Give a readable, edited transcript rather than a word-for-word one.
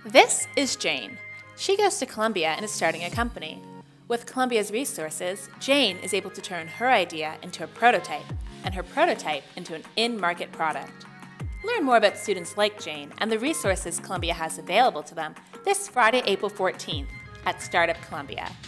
This is Jane. She goes to Columbia and is starting a company. With Columbia's resources, Jane is able to turn her idea into a prototype and her prototype into an in-market product. Learn more about students like Jane and the resources Columbia has available to them this Friday, April 14th at StartupColumbia.